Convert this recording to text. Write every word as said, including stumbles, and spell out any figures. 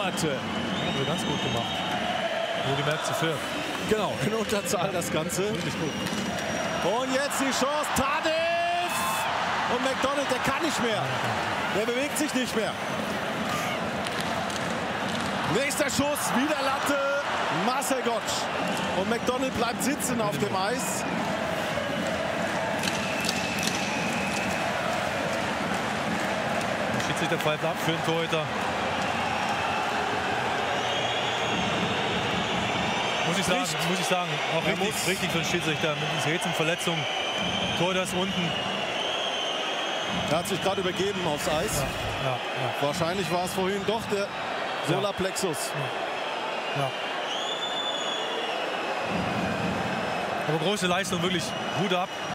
Duarte. Haben wir ganz gut gemacht. Nur gemerkt zu viel. Genau, in Unterzahl das Ganze. Wirklich gut. Und jetzt die Chance, Tadic! Und McDonald, der kann nicht mehr. Der bewegt sich nicht mehr. Nächster Schuss, wieder Latte, Marcel Gottsch. Und McDonald bleibt sitzen auf dem Eis. Der Schiedsrichter pfeift ab für den Torhüter. Muss ich sagen, Nicht. muss ich sagen, auch Er richtig, muss. richtig für den Schiedsrichter mit dieser Rätselverletzung. Torhüter ist unten. Er hat sich gerade übergeben aufs Eis. Ja, ja. Wahrscheinlich war es vorhin doch der Solarplexus. Ja. Aber große Leistung, wirklich Hut ab.